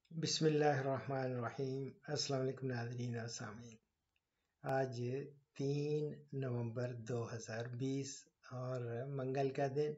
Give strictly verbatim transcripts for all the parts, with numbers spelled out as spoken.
बिस्मिल्लाहिर्रहमानिर्रहीम। अस्सलाम वालेकुम नाज़रीन और सामीन। आज तीन नवंबर दो हज़ार बीस और मंगल का दिन।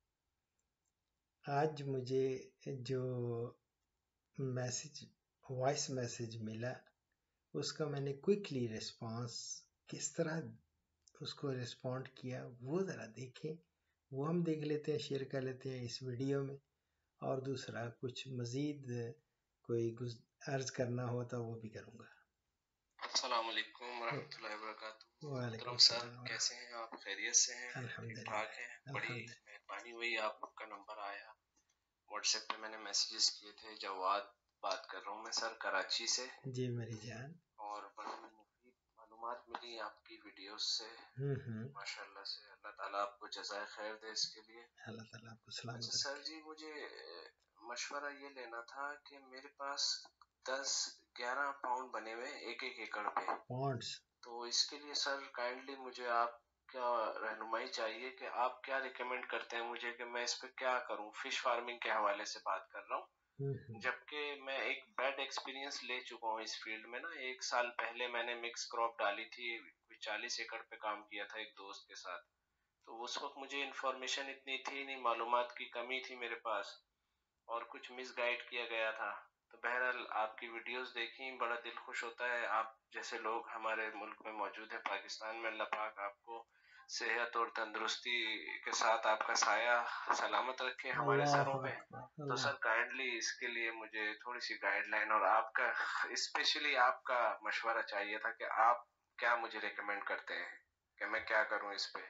आज मुझे जो मैसेज वॉइस मैसेज मिला उसका मैंने क्विकली रिस्पांस किस तरह उसको रिस्पॉन्ड किया वो ज़रा देखें। वो हम देख लेते हैं, शेयर कर लेते हैं इस वीडियो में। और दूसरा कुछ मज़ीद कोई अर्ज करना हो तो वो भी करूँगा। अस्सलाम वालेकुम रहमतुल्लाहि व बरकातुहू। मोहतरम सर, कैसे हैं आप? खैरियत से हैं? ठीक ठाक हैं? बड़ी मेहरबानी हुई, आपका नंबर आया। व्हाट्सएप पे मैंने मैसेजेस किए थे। जवाद बात कर रहा हूँ मैं सर, कराची से। जी मेरी जान। और बड़ी मुफीद मालूमात मिली आपकी वीडियोस से, माशाल्लाह से। अल्लाह ताला आपको जज़ाए खैर दे इसके लिए। अल्लाह ताला आपको सलामत अच्छा सर जी, मुझे मशवरा ये लेना था कि मेरे पास दस ग्यारह पाउंड बने हुए एक एक एकड़ पे पॉन्ड्स। तो इसके लिए सर काइंडली मुझे आप क्या रहनुमाई चाहिए कि आप क्या रिकमेंड करते हैं मुझे कि मैं इस पे क्या करूं। फिश फार्मिंग के हवाले से बात कर रहा हूं, जबकि मैं एक बैड एक्सपीरियंस ले चुका हूं इस फील्ड में ना। एक साल पहले मैंने मिक्स क्रॉप डाली थी, चालीस एकड़ पे काम किया था एक दोस्त के साथ। तो उस वक्त मुझे इन्फॉर्मेशन इतनी थी नहीं, मालूमात की कमी थी मेरे पास और कुछ मिसगाइड किया गया था। तो बहरहाल आपकी वीडियोस देखी, बड़ा दिल खुश होता है। आप जैसे लोग हमारे मुल्क में मौजूद हैं, पाकिस्तान में। अल्लाह पाक आपको सेहत और तंदुरुस्ती के साथ आपका साया सलामत रखे हमारे सरों पे। तो सर काइंडली इसके लिए मुझे थोड़ी सी गाइडलाइन और आपका स्पेशली आपका मशवरा चाहिए था कि आप क्या मुझे रिकमेंड करते हैं कि मैं क्या करूं इस पे।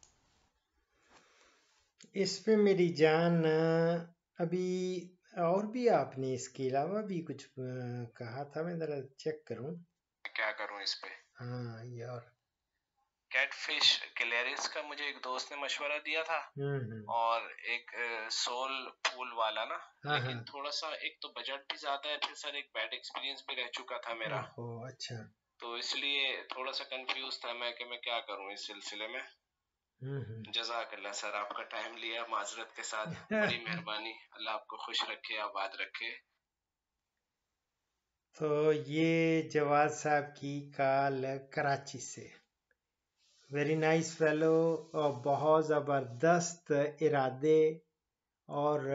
इस पे मेरी जान, अभी और भी आपने इसके अलावा भी कुछ कहा था, मैं जरा चेक करूं क्या करूं इस पे। हाँ यार, कैटफिश क्लेरिस का मुझे एक दोस्त ने मशवरा दिया था और एक सोल फूल वाला ना। हाँ लेकिन हाँ। थोड़ा सा एक तो बजट भी ज्यादा है, फिर सर एक बैड एक्सपीरियंस भी रह चुका था मेरा। ओह अच्छा। तो इसलिए थोड़ा सा कंफ्यूज था मैं कि मैं क्या करूं इस सिलसिले में। जज़ाकल्लाह सर, आपका टाइम लिया माजरत के साथ, बड़ी मेहरबानी। अल्लाह आपको खुश रखे, आबाद रखे। तो ये जवाद साहब की कॉल कराची से। वेरी नाइस फेलो, और बहुत ज़बरदस्त इरादे और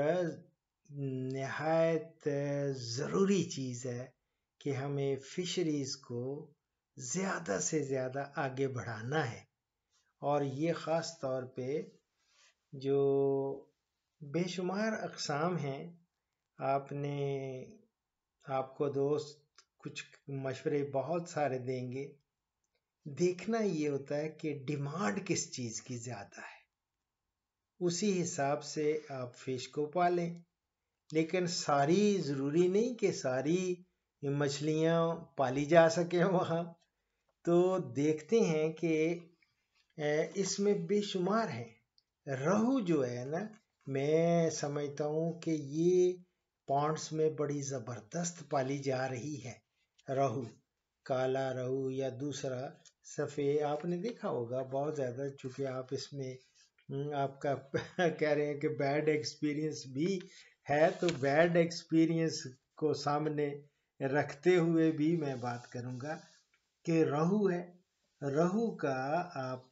नहायत ज़रूरी चीज़ है कि हमें फिशरीज़ को ज़्यादा से ज़्यादा आगे बढ़ाना है। और ये ख़ास तौर पे जो बेशुमार अक़साम हैं, आपने आपको दोस्त कुछ मशवरे बहुत सारे देंगे। देखना ये होता है कि डिमांड किस चीज़ की ज़्यादा है, उसी हिसाब से आप फिश को पालें। लेकिन सारी ज़रूरी नहीं कि सारी मछलियाँ पाली जा सकें वहाँ। तो देखते हैं कि इसमें बेशुमार हैं। रहू जो है ना, मैं समझता हूँ कि ये पॉन्ड्स में बड़ी ज़बरदस्त पाली जा रही है। रहू, काला रहू या दूसरा सफ़ेद, आपने देखा होगा बहुत ज़्यादा। चूँकि आप इसमें आपका कह रहे हैं कि बैड एक्सपीरियंस भी है, तो बैड एक्सपीरियंस को सामने रखते हुए भी मैं बात करूँगा कि रहू है। रहू का आप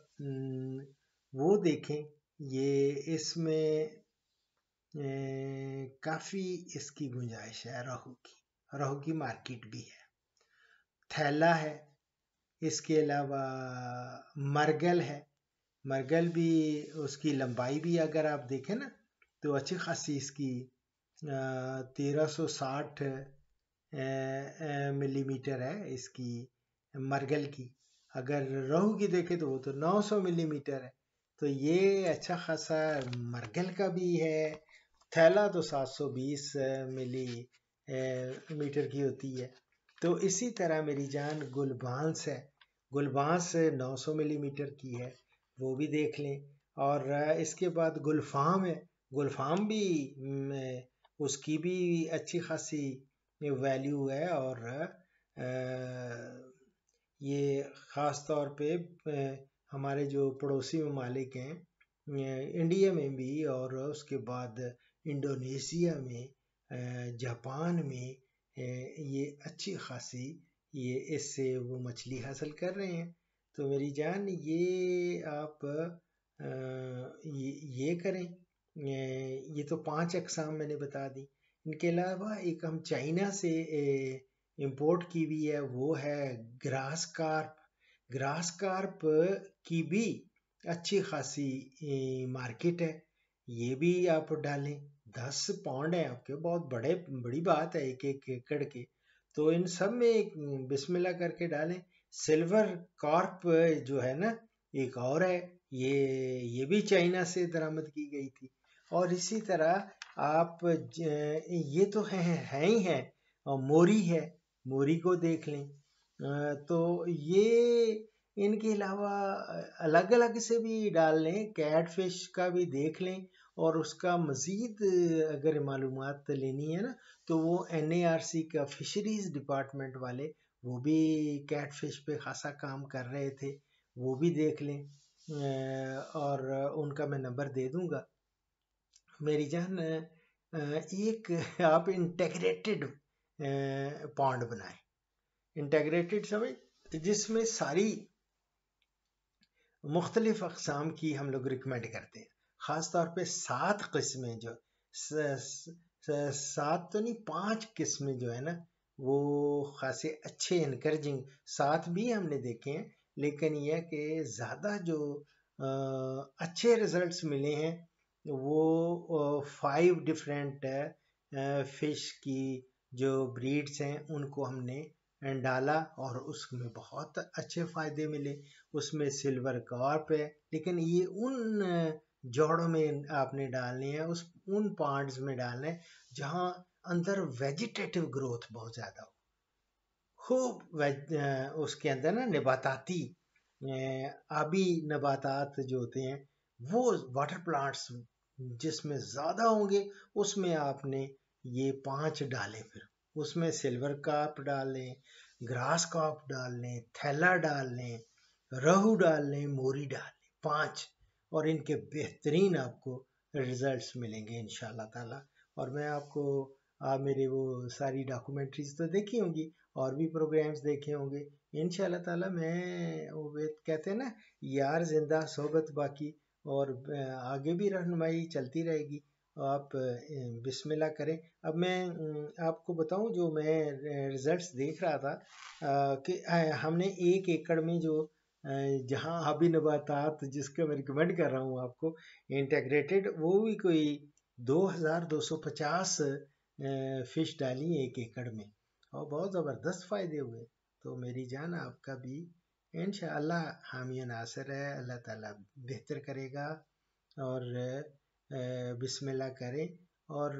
वो देखें, ये इसमें काफ़ी इसकी गुंजाइश है। रहू की रहू की मार्केट भी है। थैला है, इसके अलावा मरगल है। मरगल भी, उसकी लंबाई भी अगर आप देखें ना तो अच्छी खासी इसकी तेरह सौ साठ मिलीमीटर है इसकी मरगल की। अगर रहू की देखें तो वो तो नौ सौ मिलीमीटर है। तो ये अच्छा खासा मरगल का भी है। थैला तो सात सौ बीस मिली मीटर की होती है। तो इसी तरह मेरी जान गुलबांस है। गुलबांस नौ सौ मिलीमीटर की है, वो भी देख लें। और इसके बाद गुलफाम है। गुलफाम भी उसकी भी अच्छी खासी वैल्यू है। और ये ख़ास तौर पे हमारे जो पड़ोसी ममालिक हैं, इंडिया में भी और उसके बाद इंडोनेशिया में जापान में ये अच्छी खासी ये इससे वो मछली हासिल कर रहे हैं। तो मेरी जान ये आप ये, ये करें। ये तो पांच अक़साम मैंने बता दी। इनके अलावा एक हम चाइना से इंपोर्ट की भी है, वो है ग्रास कार्प। ग्रास कार्प की भी अच्छी खासी मार्केट है, ये भी आप डालें। दस पौंड है आपके, बहुत बड़े बड़ी बात है एक एक एकड़ के। तो इन सब में बिस्मिल्लाह करके डालें। सिल्वर कार्प जो है ना, एक और है, ये ये भी चाइना से दरामद की गई थी। और इसी तरह आप ये तो है, है ही है, और मोरी है, मोरी को देख लें। तो ये इनके अलावा अलग अलग से भी डाल लें, कैट फिश का भी देख लें। और उसका मज़ीद अगर मालूमात लेनी है ना, तो वो एन ए आर सी का फिशरीज़ डिपार्टमेंट वाले वो भी कैट फिश पे खासा काम कर रहे थे, वो भी देख लें। और उनका मैं नंबर दे दूंगा। मेरी जान, एक आप इंटेग्रेटेड पॉन्ड बनाएं। इंटेग्रेटेड समझ, जिसमें सारी मुख्तलिफ अक़साम की हम लोग रिकमेंड करते हैं। ख़ास तौर पे सात किस्में, जो सात तो नहीं पांच किस्में जो है ना, वो खासे अच्छे इनकरेजिंग, सात भी हमने देखे हैं, लेकिन यह कि ज़्यादा जो आ, अच्छे रिजल्ट्स मिले हैं वो फाइव डिफरेंट फिश की जो ब्रीड्स हैं उनको हमने डाला और उसमें बहुत अच्छे फ़ायदे मिले। उसमें सिल्वर कार्प है, लेकिन ये उन जोड़ों में आपने डालने हैं, उस उन पार्ट्स में डालना है जहाँ अंदर वेजिटेटिव ग्रोथ बहुत ज़्यादा हो, खूब वेज उसके अंदर ना नबाताती आबी नबातात जो होते हैं वो वाटर प्लांट्स जिसमें ज़्यादा होंगे, उसमें आपने ये पांच डालें। फिर उसमें सिल्वर कार्प डाल लें, ग्रास कार्प डाल लें, थैला डाल लें, रहू डाल लें, मोरी डाल लें, पांच। और इनके बेहतरीन आपको रिजल्ट्स मिलेंगे इंशाल्लाह ताला। और मैं आपको आप मेरे वो सारी डॉक्यूमेंट्रीज तो देखी होंगी और भी प्रोग्राम्स देखे होंगे इंशाल्लाह ताला। मैं वो कहते हैं ना, यार जिंदा सोबत बाकी, और आगे भी रहनुमाई चलती रहेगी। आप बिस्मिल्लाह करें। अब मैं आपको बताऊं, जो मैं रिजल्ट्स देख रहा था कि हमने एक एकड़ में जो जहां आबी नबातात जिसका मैं रिकमेंड कर रहा हूं आपको इंटेग्रेटेड, वो भी कोई दो हज़ार दो सौ पचास फिश डाली एक एकड़ में और बहुत ज़बरदस्त फ़ायदे हुए। तो मेरी जान, आपका भी इंशाअल्लाह हामी नासर है, अल्लाह ताला बेहतर करेगा। और बिस्मिल्लाह करें। और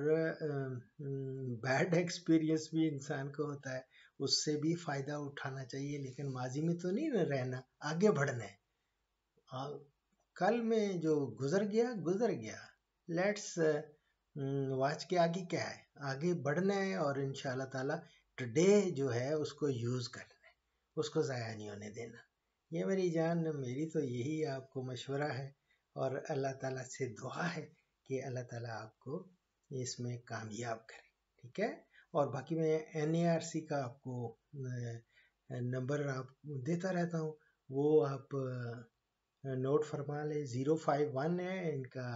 बैड एक्सपीरियंस भी इंसान को होता है, उससे भी फ़ायदा उठाना चाहिए, लेकिन माजी में तो नहीं रहना, आगे बढ़ना है। आ, कल में जो गुजर गया गुजर गया, लेट्स वाच के आगे क्या है, आगे बढ़ना है। और इंशाल्लाह ताला टुडे जो है उसको यूज़ करना है, उसको ज़ाया नहीं होने देना। ये मेरी जान, मेरी तो यही आपको मशवरा है और अल्लाह ताला से दुआ है कि अल्लाह ताला आपको इसमें कामयाब करे, ठीक है। और बाकी मैं एन ए आर सी का आपको नंबर आप देता रहता हूँ, वो आप नोट फरमा ले। ज़ीरो फाइव वन है इनका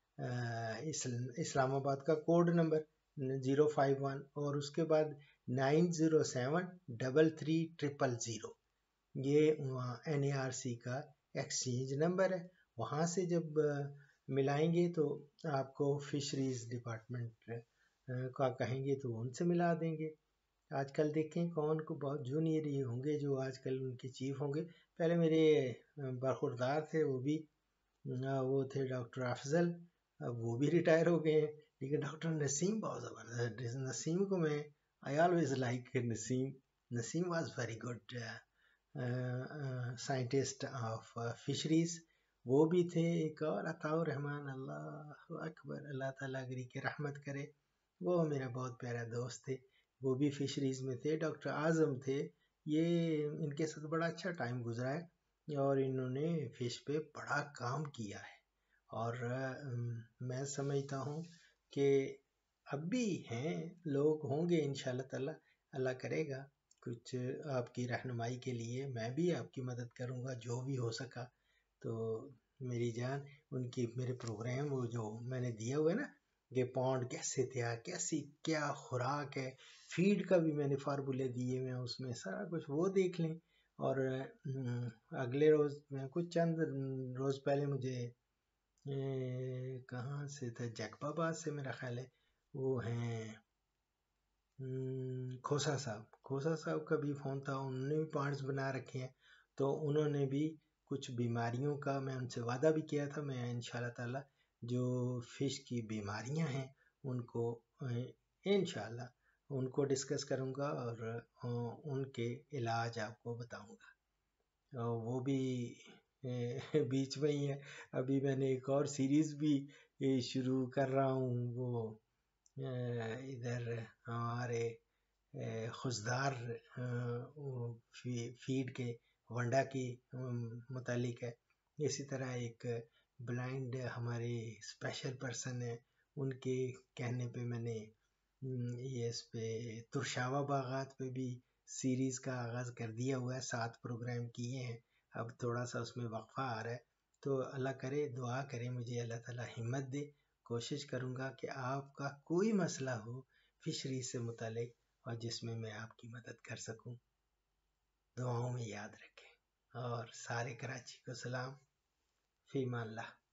इस्लामाबाद का code number, zero five one, और उसके बाद nine zero seven double three triple zero, ये एन ए आर सी का एक्सचेंज नंबर है। वहाँ से जब मिलाएंगे तो आपको फिशरीज डिपार्टमेंट का कहेंगे तो उनसे मिला देंगे। आजकल देखें कौन को बहुत जूनियर ही होंगे जो आजकल उनके चीफ होंगे। पहले मेरे बरखुरदार थे, वो भी वो थे डॉक्टर अफजल, अब वो भी रिटायर हो गए हैं। लेकिन डॉक्टर नसीम बहुत ज़बरदस्त, नसीम को मैं I always like Naseem, Naseem was very good scientist of fisheries. वो भी थे। एक और अताउर रहमान, अल्लाह अकबर, अल्लाह ताला अगरी के रहमत करे, वो मेरा बहुत प्यारा दोस्त थे, वो भी फिशरीज में थे। डॉक्टर आज़म थे, ये इनके साथ बड़ा अच्छा टाइम गुजरा है और इन्होंने फिश पे बड़ा काम किया है। और मैं समझता हूँ कि अब भी हैं लोग, होंगे इंशाल्लाह ताला, अल्लाह करेगा कुछ आपकी रहनुमाई के लिए मैं भी आपकी मदद करूँगा जो भी हो सका। तो मेरी जान, उनकी मेरे प्रोग्राम वो जो मैंने दिया हुआ है ना कि पौंड कैसे तैयार, कैसी क्या खुराक है, फीड का भी मैंने फार्मूले दिए हुए हैं उसमें, सारा कुछ वो देख लें। और अगले रोज़ कुछ चंद रोज़ पहले मुझे कहाँ से था, जैकबाबाद से मेरा ख्याल है, वो हैं खोसा साहब, खोसा साहब का भी फ़ोन था, उन्होंने भी पॉइंट्स बना रखे हैं। तो उन्होंने भी कुछ बीमारियों का, मैं उनसे वादा भी किया था, मैं इंशाल्लाह ताला जो फ़िश की बीमारियां हैं उनको इंशाल्लाह उनको डिस्कस करूंगा और उनके इलाज आपको बताऊंगा। वो भी बीच में ही है, अभी मैंने एक और सीरीज़ भी शुरू कर रहा हूँ, वो इधर हमारे खुशदार फीड के वंडा की मुतालिक है। इसी तरह एक ब्लाइंड हमारे स्पेशल पर्सन है, उनके कहने पे मैंने ये इस पे तुरशावा बागात पे भी सीरीज़ का आगाज़ कर दिया हुआ है, सात प्रोग्राम किए हैं, अब थोड़ा सा उसमें वक्फा आ रहा है। तो अल्लाह करे, दुआ करे मुझे अल्लाह ताला हिम्मत दे, कोशिश करूँगा कि आपका कोई मसला हो फिशरी से मुतालिक और जिसमें मैं आपकी मदद कर सकूं, दुआओं में याद रखें। और सारे कराची को सलाम, फीमा अल्लाह।